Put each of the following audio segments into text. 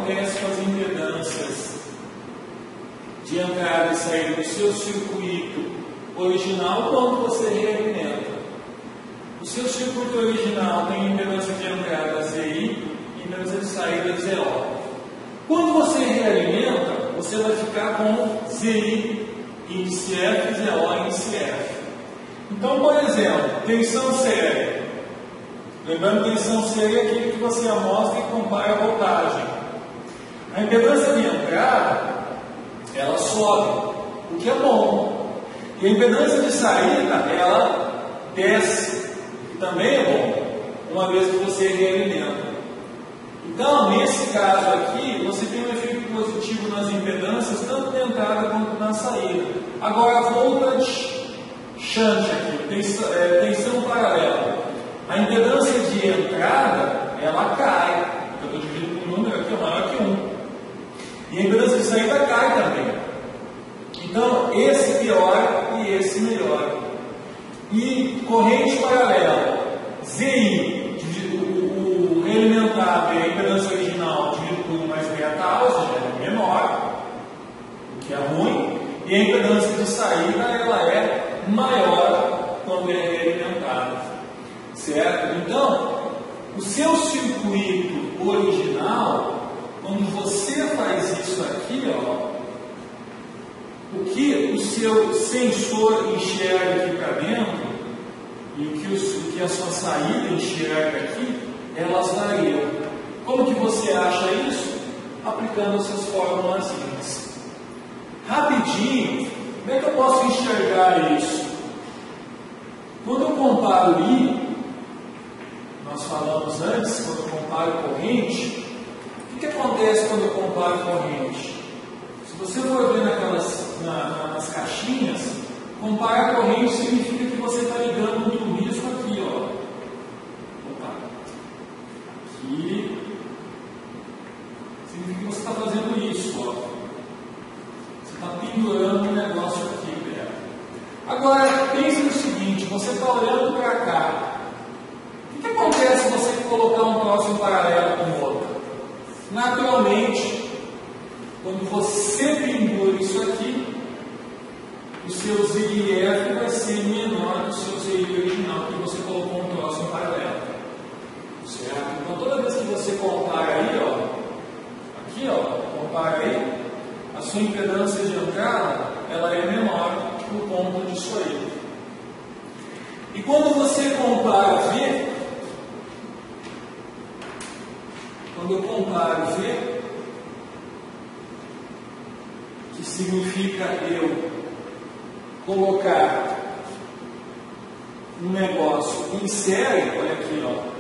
acontece com as impedâncias de entrada e saída do seu circuito original quando você realimenta. O seu circuito original tem impedância de entrada ZI e impedância de saída ZO. Quando você realimenta, você vai ficar com ZI índice F, ZO índice F. Então, por exemplo, tensão séria. Lembrando que tensão séria é aquilo que você amostra e compara a voltagem. A impedância de entrada, ela sobe, o que é bom. E a impedância de saída, ela desce, que também é bom, uma vez que você realimenta. Então, nesse caso aqui, você tem um efeito positivo nas impedâncias, tanto na entrada quanto na saída. Agora, voltage shunt aqui, tensão paralela. A impedância de entrada, ela cai. Eu estou dividindo por um número aqui, maior que 1. E a impedância de saída cai também. Então, esse piora e esse melhora. E corrente paralela, ZI, o realimentado e a impedância original dividido por 1 mais beta, ou seja, é menor, o que é ruim. E a impedância de saída, ela é maior quando é realimentada. Certo? Então, o seu circuito original, quando você faz isso aqui, ó, o que o seu sensor enxerga aqui para dentro e o que a sua saída enxerga aqui, elas variam. Como que você acha isso? Aplicando essas formulazinhas. Rapidinho, como é que eu posso enxergar isso? Quando eu comparo I, nós falamos antes, quando eu comparo corrente, o que acontece quando eu comparo corrente? Se você for ver nas caixinhas, comparar corrente significa que você está ligando um turismo aqui, ó. Opa. Aqui. Significa que você está fazendo isso, ó. Você está pendurando um negócio aqui, velho. Agora, pense no seguinte, você está olhando para cá. O que acontece se você colocar um troço em paralelo com o outro? Naturalmente, quando você pendura isso aqui, o seu ZIF vai ser menor do seu ZI original, porque você colocou um troço em paralelo. Certo? Então, toda vez que você compara aí, ó, aqui, ó, compara aí, a sua impedância de entrada, ela é menor por conta disso aí. E quando você compara V, quando eu comparo V, que significa eu colocar um negócio em série, olha aqui, ó,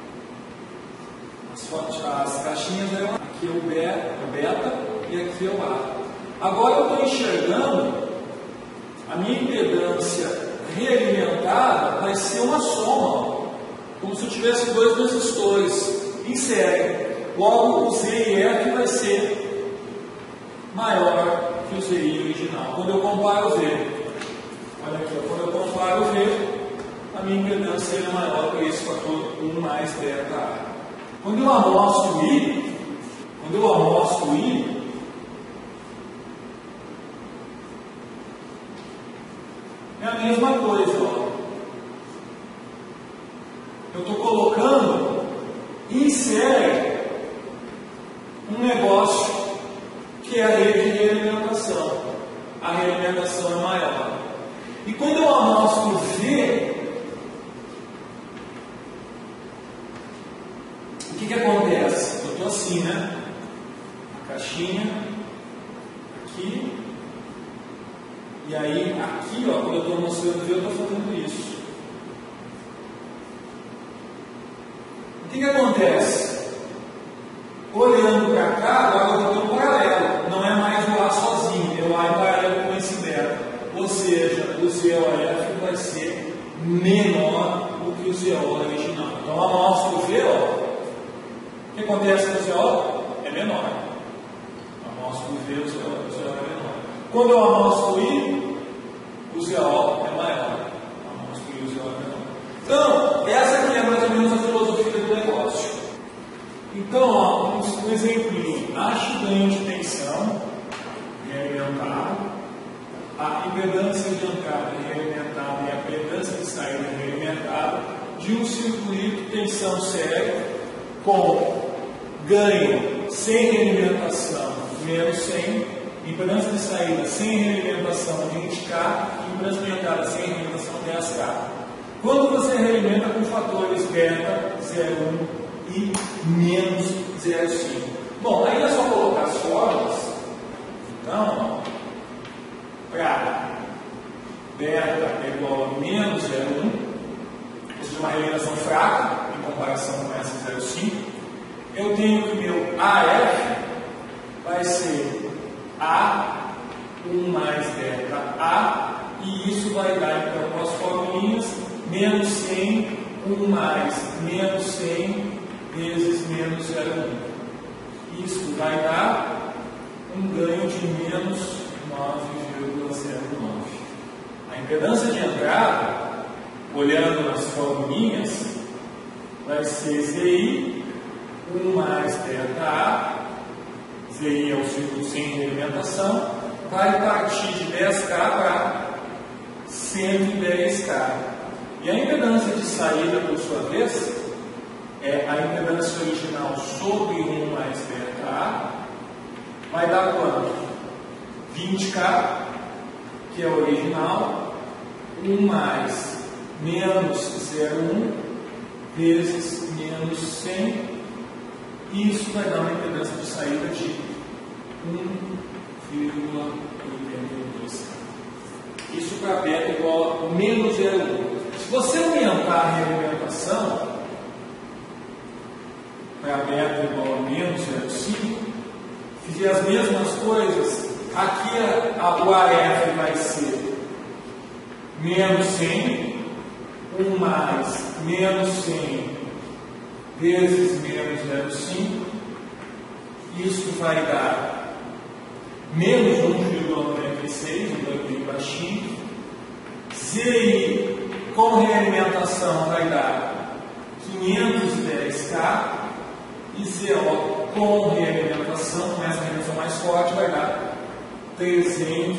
as caixinhas eram aqui é o beta e aqui é o A. Agora eu estou enxergando a minha impedância realimentada vai ser uma soma, ó, como se eu tivesse dois resistores em série. Logo, o ZIF vai ser maior que o ZI original. Quando eu comparo o V, olha aqui, ó, quando eu comparo o V, a minha impedância é maior que esse fator 1 mais beta A. Quando eu amostro I, é a mesma coisa, ó. Eu estou colocando em série um negócio que é a rede de realimentação. A realimentação é maior. E quando eu amostro V, o que acontece? Eu estou assim, né? A caixinha, aqui, e aí aqui, ó, quando eu estou mostrando V, eu estou fazendo isso. O que acontece? Olhando para cá, agora eu estou no paralelo. Não é mais o A sozinho, é o A em paralelo com esse beta. Ou seja, o ZOF vai ser menor do que o ZO original. Então, a amostra do V, ó, o que acontece com o ZO? É menor. A amostra do V, o ZO é menor. Quando eu amostro I, o ZO é maior. A amostra I, o ZO é menor. Então, essa aqui é mais ou menos a filosofia do negócio. Então, ó, um exemplinho. ache o ganho de tensão realimentado, a impedância de entrada realimentada e a impedância de saída realimentada de um circuito tensão séria com ganho sem realimentação menos 100, impedância de saída sem realimentação 20K e impedância de entrada sem realimentação 10K. Quando você realimenta com fatores beta 0,1 e menos 0,5. Bom, aí é só colocar as fórmulas. Então, para beta é igual a menos 0,1, ou seja, uma realimentação fraca em comparação com essa 0,5, eu tenho que meu AF vai ser A1 mais beta A, e isso vai dar, então, com as formulinhas, menos 100, 1 mais menos 100 vezes menos 0,1. Isso vai dar um ganho de menos 9,09. A impedância de entrada, olhando nas formulinhas, vai ser ZI 1 mais beta A, ZI é o circuito sem realimentação, vai partir de 10K para 110K. E a impedância de saída, por sua vez, é a impedância original sobre 1 mais beta A, vai dar quanto? 20K, que é o original, 1 mais menos 0,1 vezes menos 100, e isso vai dar uma impedância de saída de 1,82K. Isso para beta igual a menos 0,1. Se você aumentar a realimentação para beta igual a menos 0,5, fizer as mesmas coisas, aqui o AF vai ser menos 100, 1 mais menos 100 vezes menos 0,5, isso vai dar menos 1,96, um ganho bem baixinho. ZI com realimentação vai dar 510K, e ZO com realimentação, com essa realimentação mais forte, vai dar 392,16.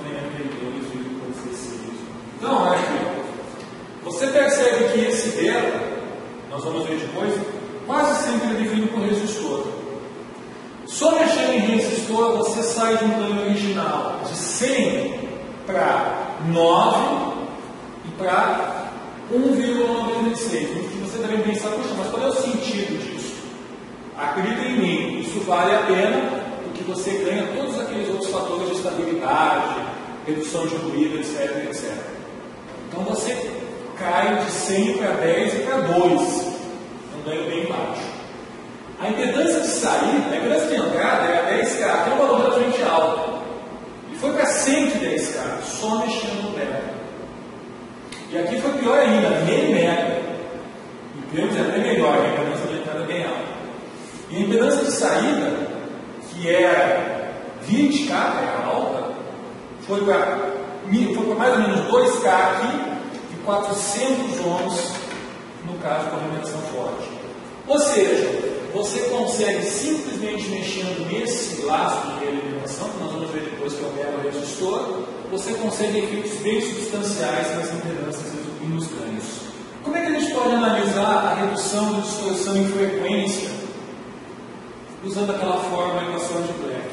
Então, acho que você percebe que esse beta, nós vamos ver depois, quase sempre é definido por resistor. Só mexendo em resistor, você sai de um ganho original de 100 para 9 e para 1,96. Você deve pensar, poxa, mas qual é o sentido disso? Acredita em mim, isso vale a pena, porque você ganha todos aqueles outros fatores de estabilidade, redução de ruído, etc, etc. Então você cai de 100 para 10 e para 2, um ganho bem baixo. A impedância de saída, a impedância de entrada é a 10K, que é um valor relativamente alto, e foi para 110K, só mexendo no beta. E aqui foi pior ainda, meio mega. Em termos é até melhor, a impedância de entrada é bem alta. E a impedância de saída, que era 20K, que era alta, foi para mais ou menos 2K aqui e 400 ohms no caso com alimentação forte. Ou seja, você consegue simplesmente mexendo nesse laço de realimentação, que nós vamos ver depois que eu pego o resistor, você consegue efeitos bem substanciais nas impedâncias e nos ganhos. Como é que a gente pode analisar a redução de distorção em frequência usando aquela fórmula da equação de Black?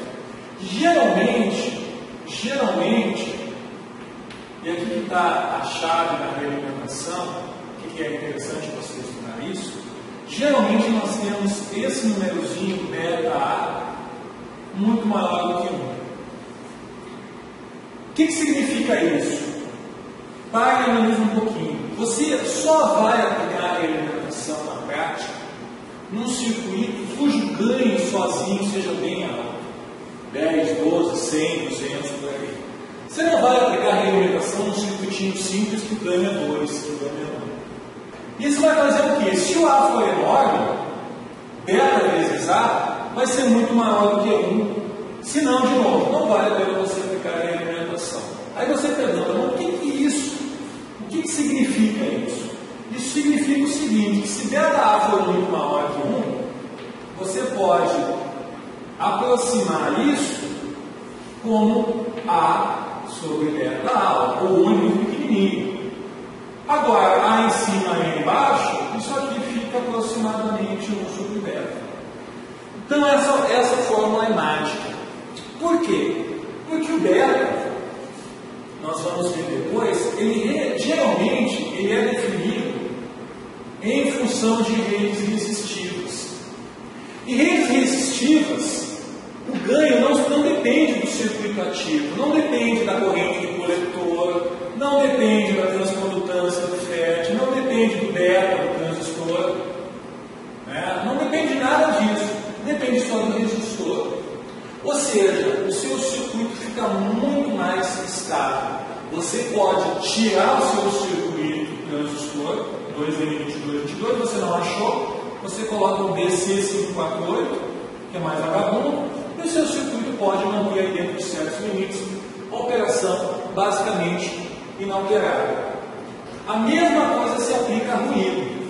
Geralmente, e aqui que está a chave da realimentação, que é interessante você estudar isso, geralmente nós temos esse númerozinho beta A muito maior do que 1. O que significa isso? Pare e analise um pouquinho. Você só vai aplicar a realimentação na prática num circuito cujo ganho sozinho seja bem alto. 10, 12, 100, 200, por aí. Você não vai aplicar a realimentação num circuitinho simples que ganha 2, que ganha 1. Isso vai fazer o quê? Se o A for enorme, beta vezes A vai ser muito maior do que 1. Se não, de novo, não vale a pena você aplicar a realimentação. Aí você pergunta, mas o que é isso? O que significa isso? Isso significa o seguinte, que se beta A for muito maior que 1, você pode aproximar isso como A sobre beta A, ou U muito pequenininho. Agora, A em cima e A embaixo, isso aqui fica aproximadamente 1 sobre beta. Então, essa fórmula é mágica. Por quê? Porque o beta, nós vamos ver depois, geralmente ele é definido em função de redes resistivas. E redes resistivas, o ganho não depende do circuito ativo, não depende da corrente do coletor, não depende da transcondutância do FET, não depende do beta do transistor, né? Não depende de nada disso, depende só do resistor. Ou seja, o seu circuito fica muito mais estável. Você pode tirar o seu circuito transistor, 2N2222, você não achou, você coloca um BC548, que é mais vagabundo, e o seu circuito pode manter aí dentro de certos limites, operação basicamente inalterada. A mesma coisa se aplica a ruído.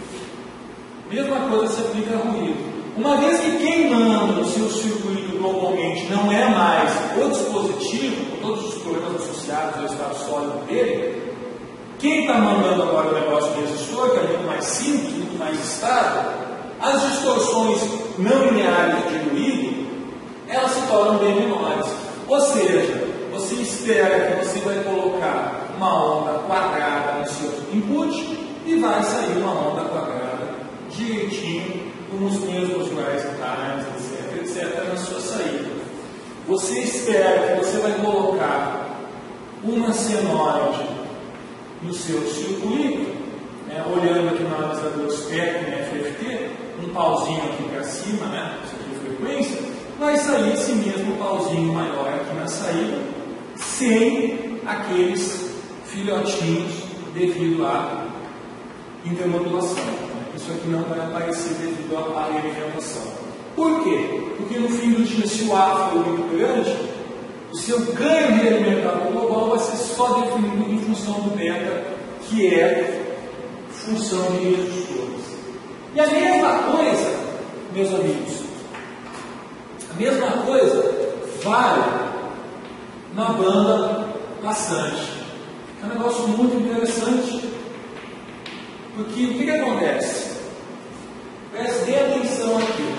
Uma vez que quem manda no seu circuito globalmente não é mais o dispositivo, com todos os problemas associados ao estado sólido dele, quem está mandando agora o negócio de resistor, que é muito mais simples, muito mais estável, as distorções não lineares de ruído, elas se tornam bem menores. Ou seja, você espera que você vai colocar uma onda quadrada no seu input e vai sair uma onda quadrada direitinho, com os mesmos rising times, etc., na sua saída. Você espera que você vai colocar uma senoide no seu circuito, né, olhando aqui no analisador SPEC, né, FFT, um pauzinho aqui para cima, né, isso aqui é frequência, vai sair esse mesmo pauzinho maior aqui na saída, sem aqueles filhotinhos devido à intermodulação. Isso aqui não vai aparecer devido à alimentação. Por quê? Porque no fim do dia, se o A for muito grande, o seu ganho realimentado global vai ser só definido em função do beta, que é função de resistores. E a mesma coisa, meus amigos, a mesma coisa vale na banda passante. É um negócio muito interessante, porque o que acontece? Preste bem atenção aqui.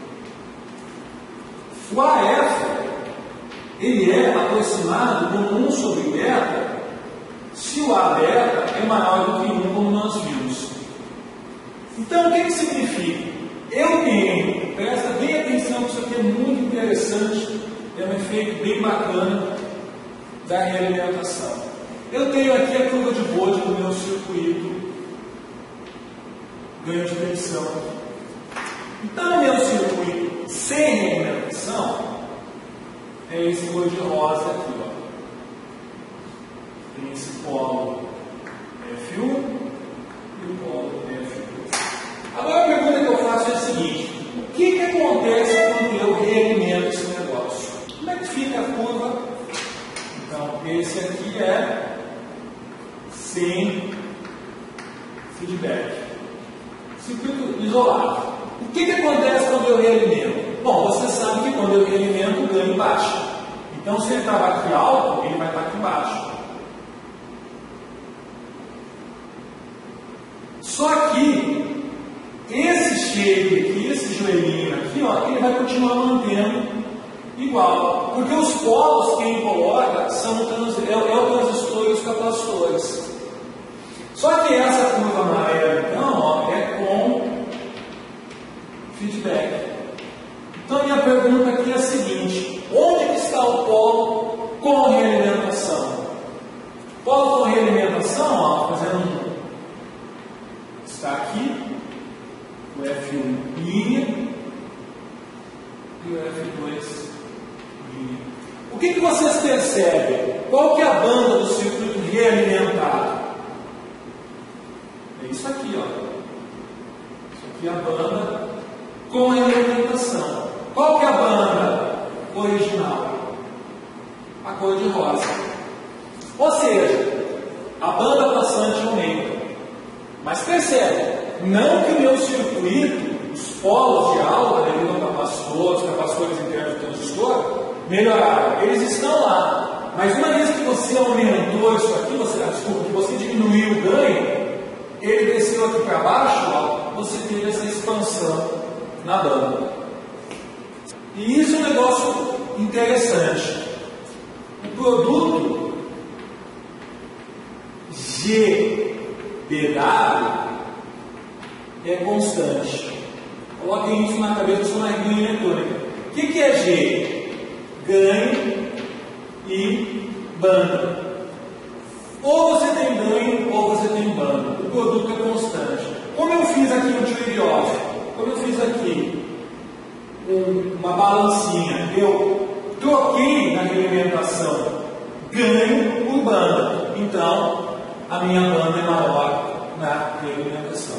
O AF, ele é aproximado como 1 sobre beta, se o A beta é maior do que 1, como nós vimos. Então, o que significa? Eu tenho, presta bem atenção, que isso aqui é muito interessante, é um efeito bem bacana da realimentação. Eu tenho aqui a curva de Bode do meu circuito, ganho de tensão. Então, no meu circuito sem realimentação, é esse cor de rosa aqui, ó. Tem esse polo F1 e o polo F2. Agora a pergunta que eu faço é a seguinte: o que acontece quando eu realimento esse negócio? Como é que fica a curva? Então, esse aqui é sem feedback. Circuito isolado. O que acontece quando eu realimento? Bom, você sabe que quando eu realimento, o ganho baixa. Então, se ele estava aqui alto, ele vai estar aqui embaixo. Só que esse shape aqui, esse joelhinho aqui, ó, ele vai continuar mantendo igual. Porque os polos que ele coloca são o transistor e os capacitores. Só que essa curva amarela, então, ó, é com feedback. Então, minha pergunta aqui é a seguinte: onde que está o polo com realimentação? Polo com realimentação, ó, fazendo um... está aqui, o F1 linha e o F2 linha. O que vocês percebem? Qual que é a banda do circuito realimentado? É isso aqui, ó. Isso aqui é a banda com realimentação. Qual que é a banda original? A cor de rosa. Ou seja, a banda passante aumenta. Mas percebe, não que o meu circuito os polos de alta, devido a capacitores, capacitores internos do transistor, melhoraram. Eles estão lá. Mas uma vez que você aumentou isso aqui, que você diminuiu o ganho, ele desceu aqui para baixo, ó, você teve essa expansão na banda. E isso é um negócio interessante. O produto GBW é constante. Coloquem isso na cabeça da sua linha eletrônica. O que é G? Ganho e banda. Ou você tem ganho ou você tem banda. O produto é constante. Como eu fiz aqui no trade-off, como eu fiz aqui uma balancinha, eu troquei na realimentação ganho por banda. Então, a minha banda é maior na realimentação.